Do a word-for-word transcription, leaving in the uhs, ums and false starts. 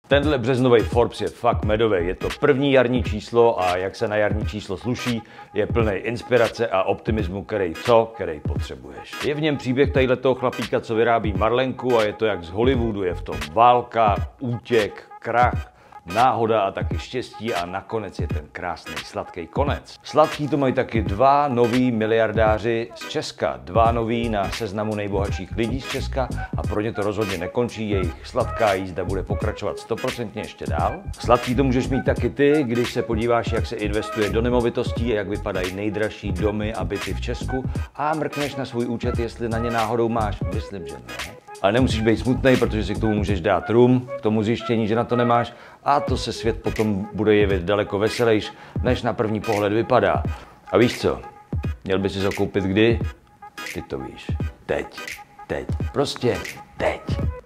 Tenhle březnový Forbes je fakt medový. Je to první jarní číslo a jak se na jarní číslo sluší, je plný inspirace a optimismu, který co, který potřebuješ. Je v něm příběh tadyhletoho chlapíka, co vyrábí marlenku a je to jak z Hollywoodu, je v tom válka, útěk, krach, náhoda a taky štěstí a nakonec je ten krásný sladký konec. Sladký to mají taky dva noví miliardáři z Česka. Dva noví na seznamu nejbohatších lidí z Česka a pro ně to rozhodně nekončí. Jejich sladká jízda bude pokračovat stoprocentně ještě dál. Sladký to můžeš mít taky ty, když se podíváš, jak se investuje do nemovitostí, jak vypadají nejdražší domy a byty v Česku a mrkneš na svůj účet, jestli na ně náhodou máš. Myslím, že ne. Ale nemusíš být smutný, protože si k tomu můžeš dát rum, k tomu zjištění, že na to nemáš a to se svět potom bude jevit daleko veselějš, než na první pohled vypadá. A víš co? Měl bys si to koupit kdy? Ty to víš. Teď. Teď. Prostě teď.